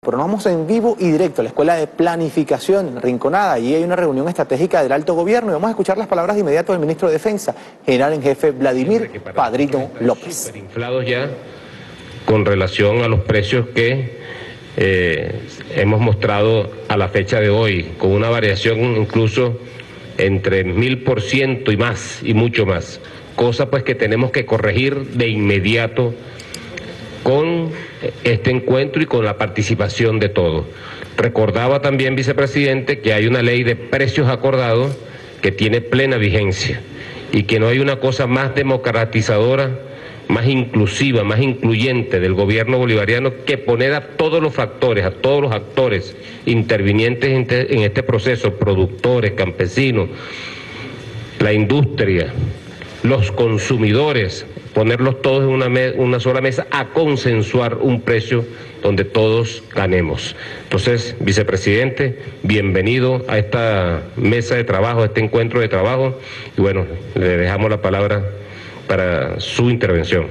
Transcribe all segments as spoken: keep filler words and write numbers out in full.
Pero nos vamos en vivo y directo a la Escuela de Planificación Rinconada. Allí hay una reunión estratégica del alto gobierno y vamos a escuchar las palabras de inmediato del ministro de Defensa, general en jefe Vladimir Padrino López. Superinflados ya con relación a los precios que eh, hemos mostrado a la fecha de hoy, con una variación incluso entre mil por ciento y más, y mucho más. Cosa pues que tenemos que corregir de inmediato con este encuentro y con la participación de todos. Recordaba también, vicepresidente, que hay una ley de precios acordados que tiene plena vigencia y que no hay una cosa más democratizadora, más inclusiva, más incluyente del gobierno bolivariano que poner a todos los factores, a todos los actores intervinientes en este, en este proceso, productores, campesinos, la industria, los consumidores, ponerlos todos en una, me, una sola mesa a consensuar un precio donde todos ganemos. Entonces, vicepresidente, bienvenido a esta mesa de trabajo, a este encuentro de trabajo, y bueno, le dejamos la palabra para su intervención.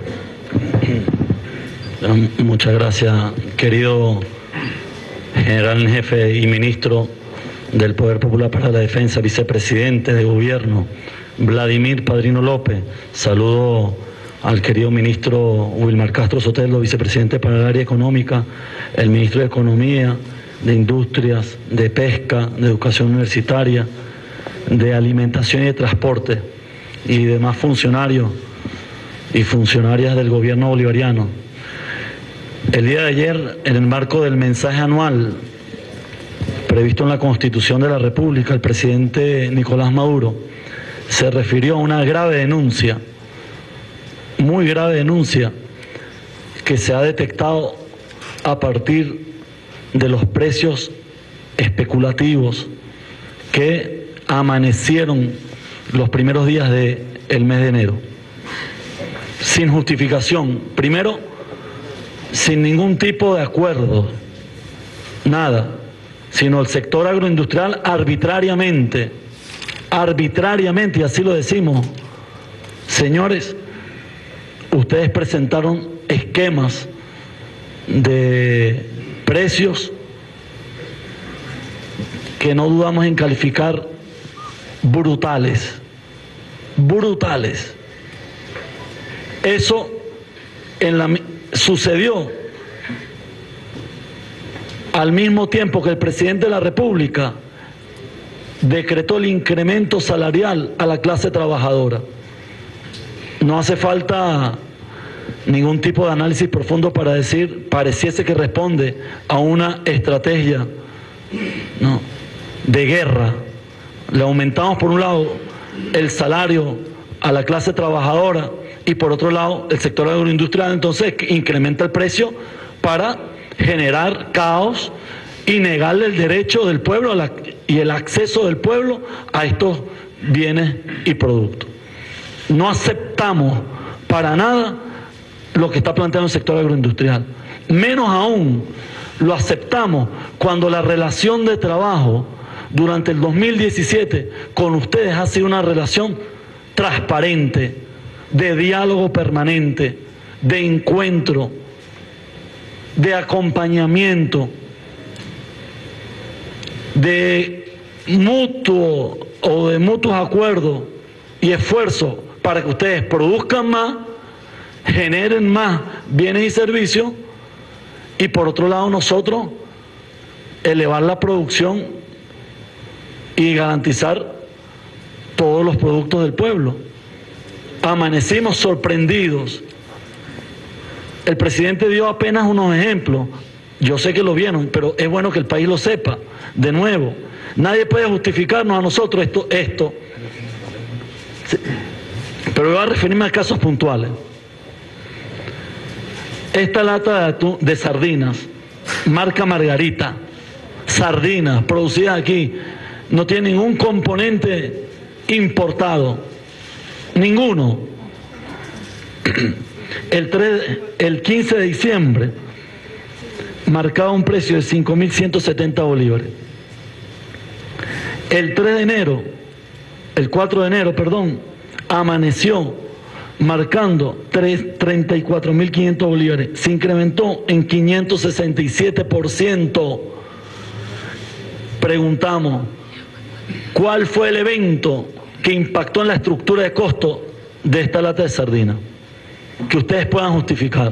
Muchas gracias, querido general en jefe y ministro del Poder Popular para la Defensa, vicepresidente de gobierno, Vladimir Padrino López. Saludo al querido ministro Wilmar Castro Sotelo, vicepresidente para el área económica, el ministro de Economía, de Industrias, de Pesca, de Educación Universitaria, de Alimentación y de Transporte, y demás funcionarios y funcionarias del gobierno bolivariano. El día de ayer, en el marco del mensaje anual previsto en la Constitución de la República, el presidente Nicolás Maduro se refirió a una grave denuncia, muy grave denuncia, que se ha detectado a partir de los precios especulativos que amanecieron los primeros días del mes de enero. Sin justificación, primero, sin ningún tipo de acuerdo, nada, sino el sector agroindustrial arbitrariamente, arbitrariamente, y así lo decimos, señores, ustedes presentaron esquemas de precios que no dudamos en calificar brutales, brutales. Eso en la, sucedió al mismo tiempo que el presidente de la República decretó el incremento salarial a la clase trabajadora. No hace falta ningún tipo de análisis profundo para decir, pareciese que responde a una estrategia, no, de guerra. Le aumentamos por un lado el salario a la clase trabajadora y por otro lado el sector agroindustrial, entonces incrementa el precio para generar caos y negarle el derecho del pueblo a la, y el acceso del pueblo a estos bienes y productos. No aceptamos para nada lo que está planteando el sector agroindustrial. Menos aún lo aceptamos cuando la relación de trabajo durante el dos mil diecisiete con ustedes ha sido una relación transparente, de diálogo permanente, de encuentro, de acompañamiento, de mutuo o de mutuos acuerdos y esfuerzos para que ustedes produzcan más, generen más bienes y servicios, y por otro lado nosotros elevar la producción y garantizar todos los productos del pueblo. Amanecimos sorprendidos. El presidente dio apenas unos ejemplos, yo sé que lo vieron, pero es bueno que el país lo sepa. De nuevo, nadie puede justificarnos a nosotros esto, esto. Pero voy a referirme a casos puntuales. Esta lata de, atún, de sardinas, marca Margarita, sardinas producidas aquí, no tiene ningún componente importado, ninguno. El, tres, el quince de diciembre marcaba un precio de cinco mil ciento setenta bolívares. El tres de enero, el cuatro de enero, perdón, amaneció marcando treinta y cuatro mil quinientos bolívares. Se incrementó en quinientos sesenta y siete por ciento. Preguntamos, ¿cuál fue el evento que impactó en la estructura de costo de esta lata de sardina? Que ustedes puedan justificar.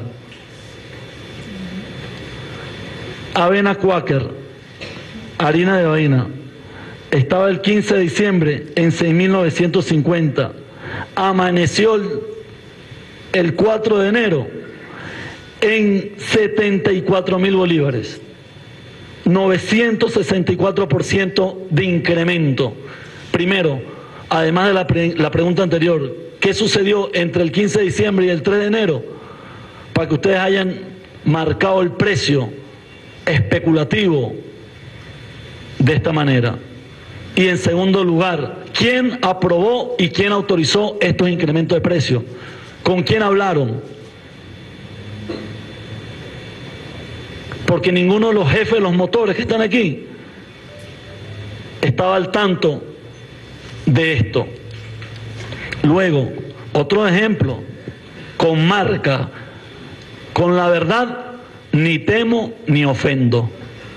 Avena Quaker, harina de avena, estaba el quince de diciembre en seis mil novecientos cincuenta. Amaneció el, el cuatro de enero en setenta y cuatro mil bolívares. novecientos sesenta y cuatro por ciento de incremento. Primero, además de la, pre la pregunta anterior, ¿qué sucedió entre el quince de diciembre y el tres de enero? Para que ustedes hayan marcado el precio especulativo de esta manera. Y en segundo lugar, ¿quién aprobó y quién autorizó estos incrementos de precios? ¿Con quién hablaron? Porque ninguno de los jefes de los motores que están aquí estaba al tanto de esto. Luego, otro ejemplo, con marca, con la verdad, ni temo ni ofendo.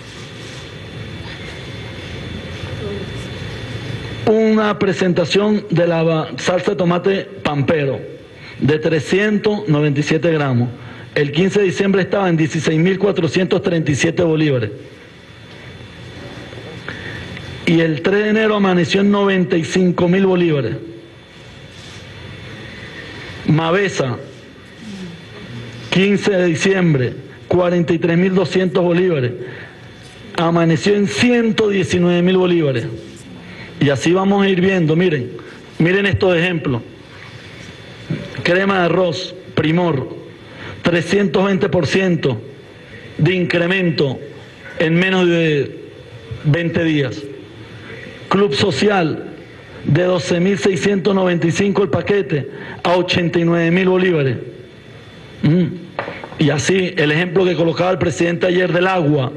Una presentación de la salsa de tomate Pampero de trescientos noventa y siete gramos. El quince de diciembre estaba en dieciséis mil cuatrocientos treinta y siete bolívares. Y el tres de enero amaneció en noventa y cinco mil bolívares. Mavesa, quince de diciembre, cuarenta y tres mil doscientos bolívares. Amaneció en ciento diecinueve mil bolívares. Y así vamos a ir viendo, miren, miren estos ejemplos. Crema de arroz, Primor, trescientos veinte por ciento de incremento en menos de veinte días. Club Social, de doce mil seiscientos noventa y cinco el paquete a ochenta y nueve mil bolívares. Mm. Y así, el ejemplo que colocaba el presidente ayer del agua,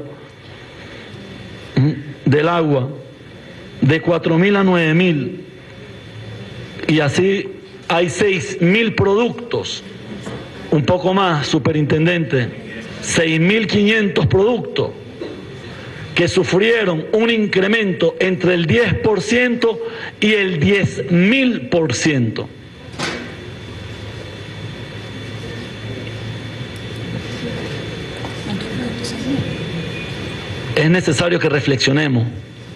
mm. del agua, de cuatro mil a nueve mil. Y así hay seis mil productos, un poco más, superintendente, seis mil quinientos productos que sufrieron un incremento entre el diez por ciento y el diez mil por ciento. Es necesario que reflexionemos,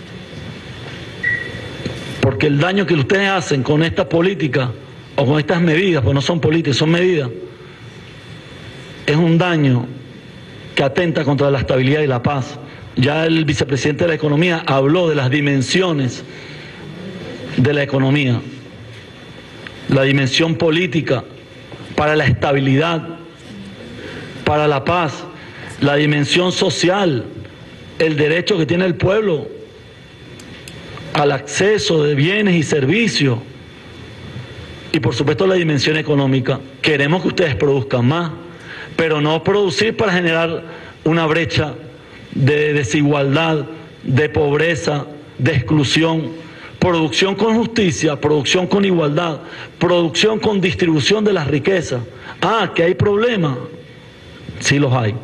porque el daño que ustedes hacen con esta política o con estas medidas, pues no son políticas, son medidas, es un daño que atenta contra la estabilidad y la paz. Ya el vicepresidente de la Economía habló de las dimensiones de la economía, la dimensión política para la estabilidad, para la paz, la dimensión social, el derecho que tiene el pueblo al acceso de bienes y servicios, y por supuesto la dimensión económica. Queremos que ustedes produzcan más, pero no producir para generar una brecha de desigualdad, de pobreza, de exclusión. Producción con justicia, producción con igualdad, producción con distribución de las riquezas. Ah, que hay problemas, sí los hay.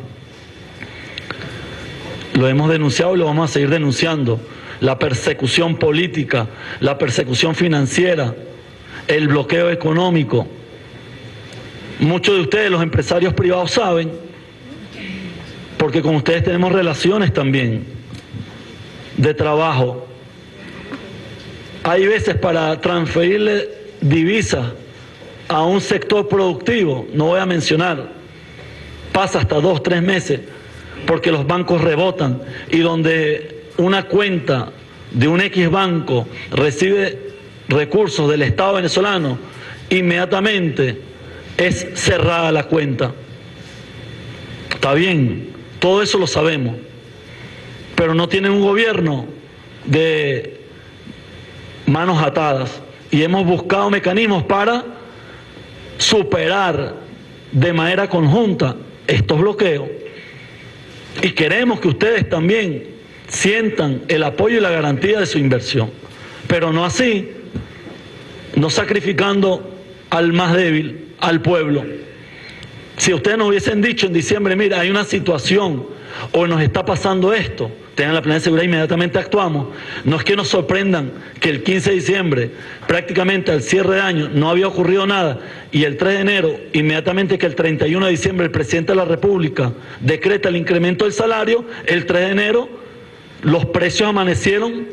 Lo hemos denunciado y lo vamos a seguir denunciando. La persecución política, la persecución financiera, el bloqueo económico. Muchos de ustedes, los empresarios privados, saben, porque con ustedes tenemos relaciones también de trabajo. Hay veces para transferirle divisas a un sector productivo, no voy a mencionar, pasa hasta dos, tres meses, porque los bancos rebotan, y donde una cuenta de un X banco recibe recursos del Estado venezolano, inmediatamente es cerrada la cuenta. Está bien, todo eso lo sabemos, pero no tienen un gobierno de manos atadas, y hemos buscado mecanismos para superar de manera conjunta estos bloqueos, y queremos que ustedes también sientan el apoyo y la garantía de su inversión, pero no así, no sacrificando al más débil, al pueblo. Si ustedes nos hubiesen dicho en diciembre, mira, hay una situación o nos está pasando esto, tengan la plena seguridad, inmediatamente actuamos. No es que nos sorprendan que el quince de diciembre, prácticamente al cierre de año, no había ocurrido nada, y el tres de enero, inmediatamente que el treinta y uno de diciembre el presidente de la República decreta el incremento del salario, el tres de enero los precios amanecieron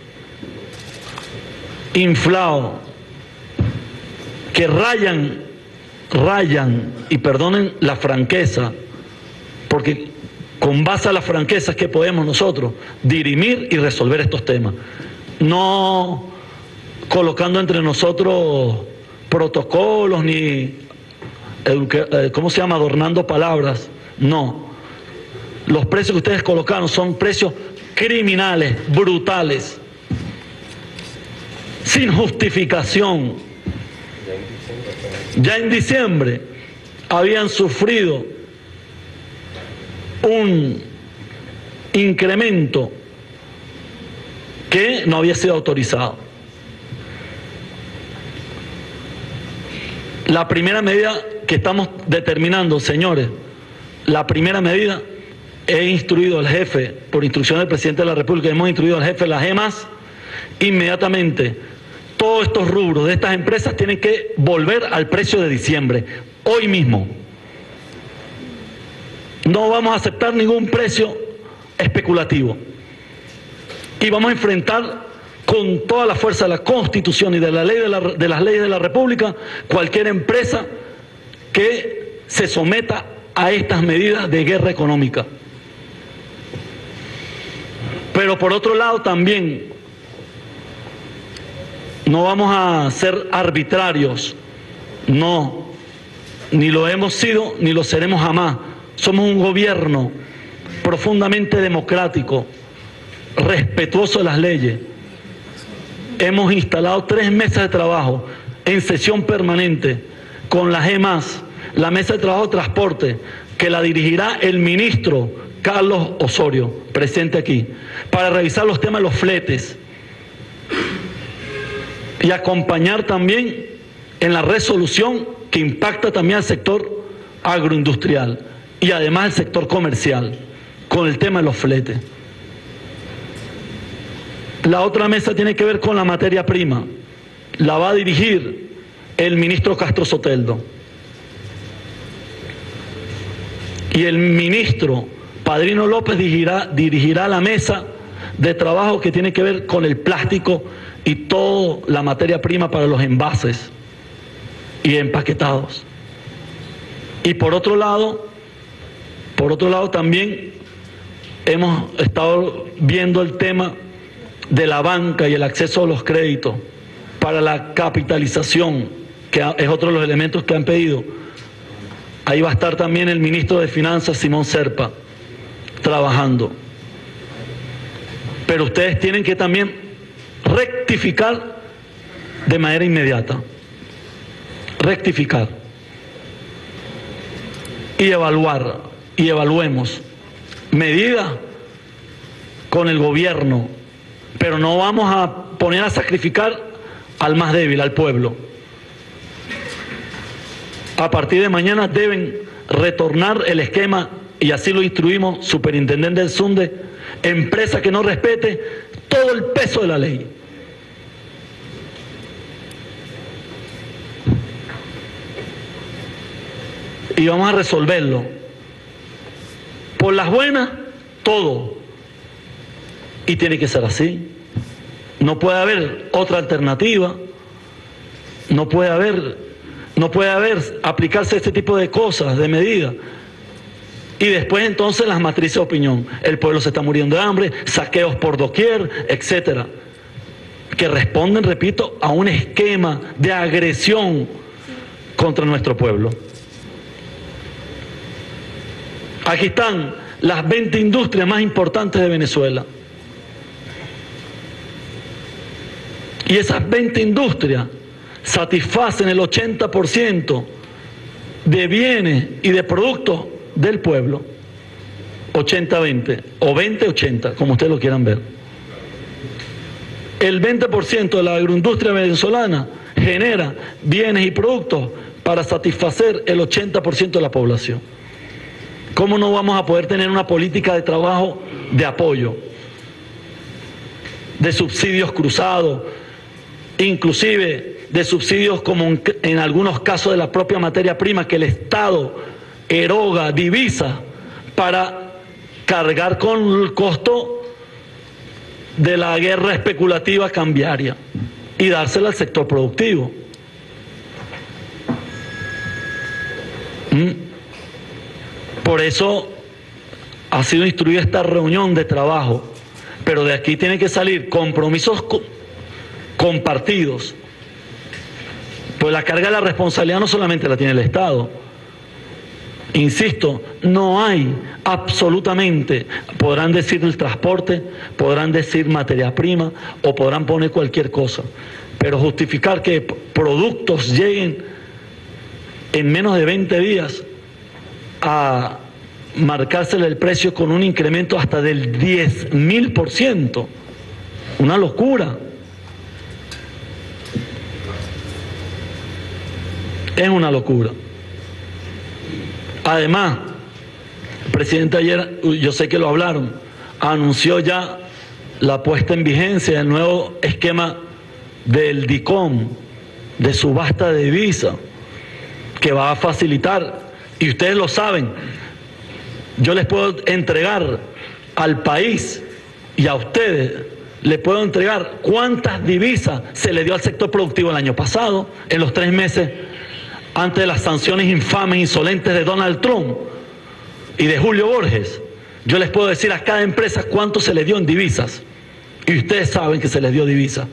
inflados, que rayan, rayan, y perdonen la franqueza, porque con base a la franqueza es que podemos nosotros dirimir y resolver estos temas, no colocando entre nosotros protocolos ni, ¿cómo se llama?, adornando palabras. No, los precios que ustedes colocaron son precios criminales, brutales, sin justificación. Ya en diciembre habían sufrido un incremento que no había sido autorizado. La primera medida que estamos determinando, señores, la primera medida, he instruido al jefe, por instrucción del presidente de la República, hemos instruido al jefe de las gemas, inmediatamente todos estos rubros de estas empresas tienen que volver al precio de diciembre, hoy mismo. No vamos a aceptar ningún precio especulativo y vamos a enfrentar con toda la fuerza de la Constitución y de, la ley de, la, de las leyes de la República cualquier empresa que se someta a estas medidas de guerra económica. Pero por otro lado también no vamos a ser arbitrarios, no, ni lo hemos sido ni lo seremos jamás. Somos un gobierno profundamente democrático, respetuoso de las leyes. Hemos instalado tres mesas de trabajo en sesión permanente con la GEMAS, la mesa de trabajo de transporte, que la dirigirá el ministro Carlos Osorio, presente aquí, para revisar los temas de los fletes y acompañar también en la resolución que impacta también al sector agroindustrial y además al sector comercial con el tema de los fletes. La otra mesa tiene que ver con la materia prima, la va a dirigir el ministro Castro Soteldo y el ministro Padrino López dirigirá, dirigirá la mesa de trabajo que tiene que ver con el plástico y toda la materia prima para los envases y empaquetados. Y por otro lado, por otro lado también hemos estado viendo el tema de la banca y el acceso a los créditos para la capitalización, que es otro de los elementos que han pedido. Ahí va a estar también el ministro de Finanzas, Simón Serpa, trabajando. Pero ustedes tienen que también rectificar de manera inmediata, rectificar y evaluar, y evaluemos medidas con el gobierno, pero no vamos a poner a sacrificar al más débil, al pueblo. A partir de mañana deben retornar el esquema, y así lo instruimos, superintendente del SUNDE, empresa que no respete todo el peso de la ley. Y vamos a resolverlo. Por las buenas, todo. Y tiene que ser así. No puede haber otra alternativa. No puede haber, no puede haber aplicarse este tipo de cosas, de medidas. Y después entonces las matrices de opinión. El pueblo se está muriendo de hambre, saqueos por doquier, etcétera. Que responden, repito, a un esquema de agresión contra nuestro pueblo. Aquí están las veinte industrias más importantes de Venezuela. Y esas veinte industrias satisfacen el ochenta por ciento de bienes y de productos del pueblo. ochenta veinte o veinte ochenta, como ustedes lo quieran ver. El veinte por ciento de la agroindustria venezolana genera bienes y productos para satisfacer el ochenta por ciento de la población. ¿Cómo no vamos a poder tener una política de trabajo de apoyo, de subsidios cruzados, inclusive de subsidios como en, en algunos casos de la propia materia prima que el Estado eroga divisas para cargar con el costo de la guerra especulativa cambiaria y dársela al sector productivo? ¿Mm? Por eso ha sido instruida esta reunión de trabajo, pero de aquí tienen que salir compromisos co- compartidos. Pues la carga de la responsabilidad no solamente la tiene el Estado. Insisto, no hay absolutamente, podrán decir el transporte, podrán decir materia prima o podrán poner cualquier cosa, pero justificar que productos lleguen en menos de veinte días a marcársele el precio con un incremento hasta del diez mil por ciento, una locura. Es una locura. Además, el presidente ayer, yo sé que lo hablaron, anunció ya la puesta en vigencia del nuevo esquema del DICOM, de subasta de divisas, que va a facilitar, y ustedes lo saben, yo les puedo entregar al país y a ustedes, les puedo entregar cuántas divisas se le dio al sector productivo el año pasado, en los tres meses antes de las sanciones infames, insolentes de Donald Trump y de Julio Borges. Yo les puedo decir a cada empresa cuánto se le dio en divisas, y ustedes saben que se les dio divisas.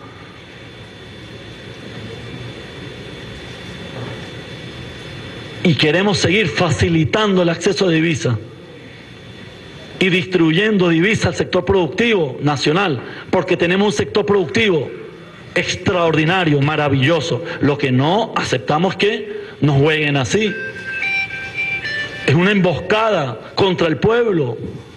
Y queremos seguir facilitando el acceso a divisas y distribuyendo divisas al sector productivo nacional, porque tenemos un sector productivo extraordinario, maravilloso. Lo que no aceptamos es que nos jueguen así. Es una emboscada contra el pueblo.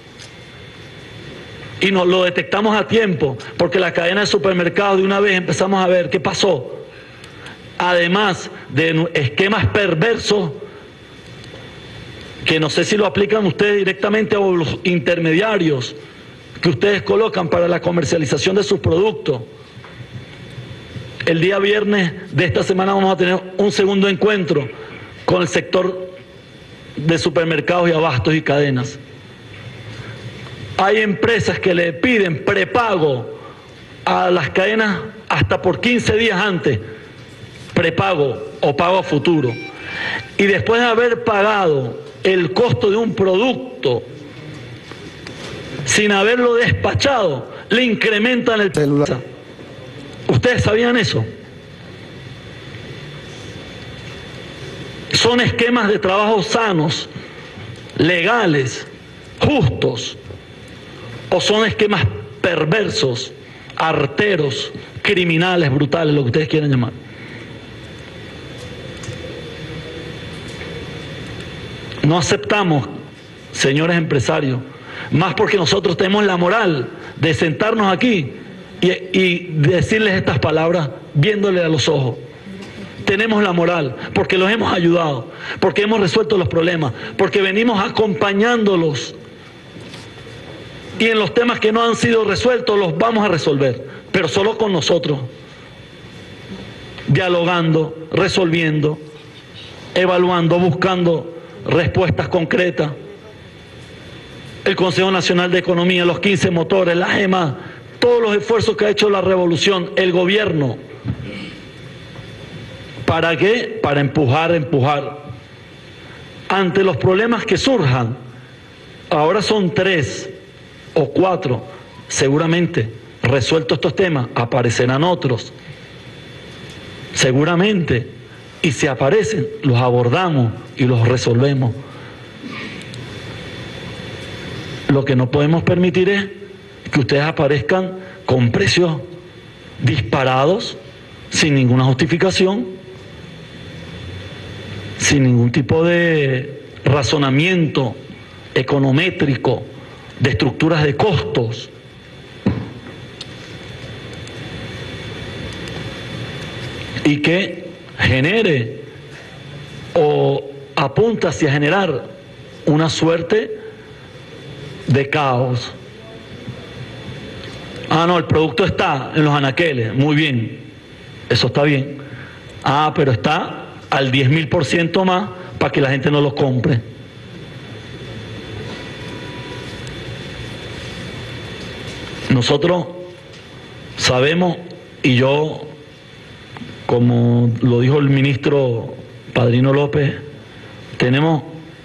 Y nos lo detectamos a tiempo, porque la cadena de supermercados de una vez empezamos a ver qué pasó. Además de esquemas perversos, que no sé si lo aplican ustedes directamente o los intermediarios que ustedes colocan para la comercialización de sus productos. El día viernes de esta semana vamos a tener un segundo encuentro con el sector de supermercados y abastos y cadenas. Hay empresas que le piden prepago a las cadenas hasta por quince días antes, prepago o pago a futuro. Y después de haber pagado el costo de un producto sin haberlo despachado, le incrementan el celular. ¿Ustedes sabían eso? Son esquemas de trabajo sanos, legales, justos, o son esquemas perversos, arteros, criminales, brutales, lo que ustedes quieran llamar. No aceptamos, señores empresarios, más porque nosotros tenemos la moral de sentarnos aquí y, y decirles estas palabras viéndole a los ojos. Tenemos la moral porque los hemos ayudado, porque hemos resuelto los problemas, porque venimos acompañándolos, y en los temas que no han sido resueltos los vamos a resolver, pero solo con nosotros, dialogando, resolviendo, evaluando, buscando respuestas concretas. El Consejo Nacional de Economía, los quince motores, la E M A, todos los esfuerzos que ha hecho la revolución, el gobierno. ¿Para qué? Para empujar, empujar. Ante los problemas que surjan, ahora son tres o cuatro, seguramente resueltos estos temas, aparecerán otros, seguramente. Y si aparecen, los abordamos y los resolvemos. Lo que no podemos permitir es que ustedes aparezcan con precios disparados, sin ninguna justificación, sin ningún tipo de razonamiento econométrico, de estructuras de costos. y que genere o apunta hacia generar una suerte de caos. Ah, no, el producto está en los anaqueles, muy bien, eso está bien. Ah, pero está al diez mil por ciento más para que la gente no lo compre. Nosotros sabemos, y yo, como lo dijo el ministro Padrino López, tenemos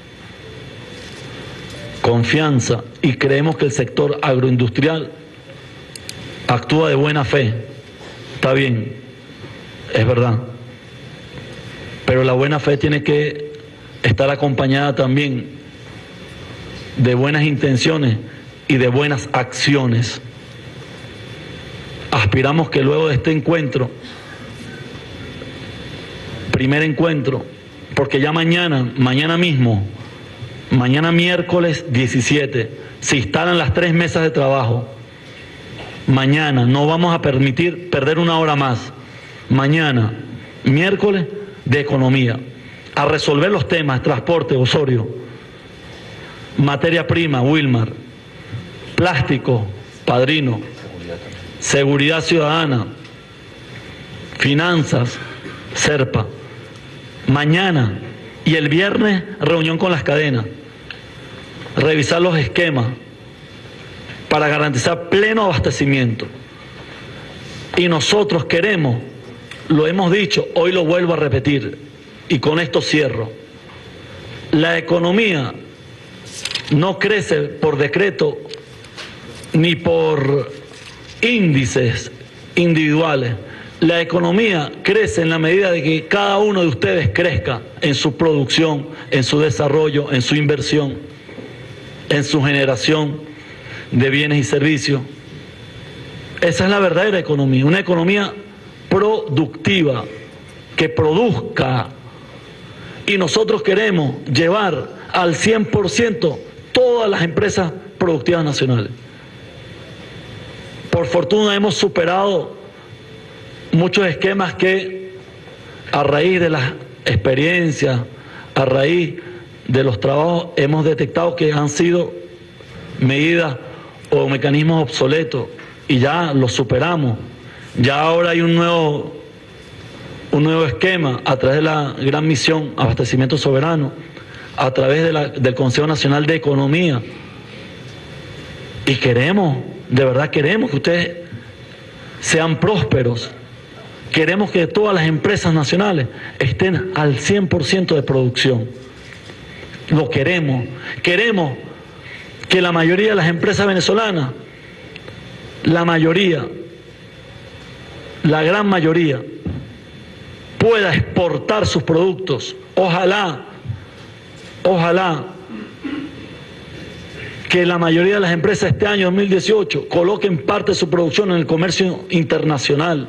confianza y creemos que el sector agroindustrial actúa de buena fe. Está bien, es verdad. Pero la buena fe tiene que estar acompañada también de buenas intenciones y de buenas acciones. Aspiramos que luego de este encuentro, primer encuentro, porque ya mañana, mañana mismo, mañana miércoles diecisiete, se instalan las tres mesas de trabajo. Mañana no vamos a permitir perder una hora más. Mañana, miércoles, de economía, a resolver los temas, transporte, Osorio, materia prima, Wilmar, plástico, Padrino, seguridad ciudadana, finanzas, Serpa. Mañana y el viernes, reunión con las cadenas, revisar los esquemas para garantizar pleno abastecimiento. Y nosotros queremos, lo hemos dicho, hoy lo vuelvo a repetir, y con esto cierro, la economía no crece por decreto ni por índices individuales. La economía crece en la medida de que cada uno de ustedes crezca en su producción, en su desarrollo, en su inversión, en su generación de bienes y servicios. Esa es la verdadera economía, una economía productiva, que produzca. Y nosotros queremos llevar al cien por ciento todas las empresas productivas nacionales. Por fortuna hemos superado muchos esquemas que, a raíz de las experiencias, a raíz de los trabajos, hemos detectado que han sido medidas o mecanismos obsoletos, y ya los superamos. Ya ahora hay un nuevo, un nuevo esquema a través de la gran misión Abastecimiento Soberano, a través de la, del Consejo Nacional de Economía. Y queremos, de verdad queremos que ustedes sean prósperos. Queremos que todas las empresas nacionales estén al cien por ciento de producción. Lo queremos. Queremos que la mayoría de las empresas venezolanas, la mayoría, la gran mayoría, pueda exportar sus productos. Ojalá, ojalá que la mayoría de las empresas este año dos mil dieciocho coloquen parte de su producción en el comercio internacional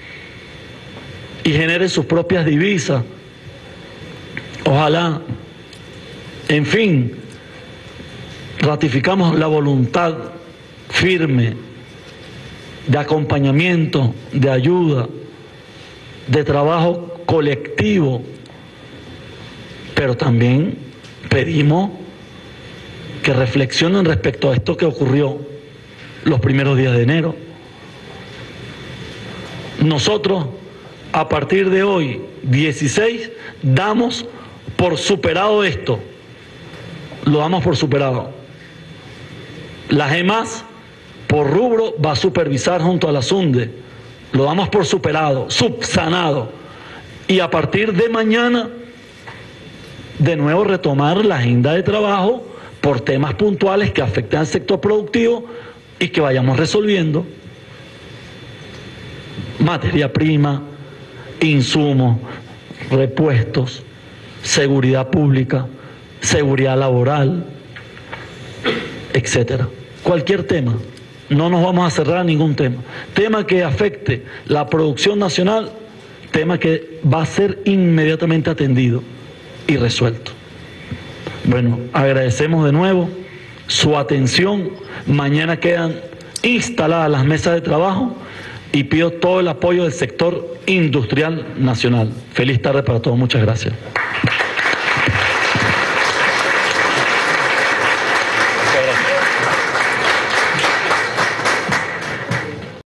y generen sus propias divisas. Ojalá. En fin, ratificamos la voluntad firme de acompañamiento, de ayuda, de trabajo colectivo, pero también pedimos que reflexionen respecto a esto que ocurrió los primeros días de enero. Nosotros, a partir de hoy, dieciséis, damos por superado esto. Lo damos por superado. La GEMAS, por rubro, va a supervisar junto a la SUNDE. Lo damos por superado, subsanado. Y a partir de mañana, de nuevo retomar la agenda de trabajo por temas puntuales que afecten al sector productivo y que vayamos resolviendo. Materia prima, insumos, repuestos, seguridad pública, seguridad laboral, etcétera. Cualquier tema. No nos vamos a cerrar a ningún tema. Tema que afecte la producción nacional, tema que va a ser inmediatamente atendido y resuelto. Bueno, agradecemos de nuevo su atención. Mañana quedan instaladas las mesas de trabajo y pido todo el apoyo del sector industrial nacional. Feliz tarde para todos, muchas gracias.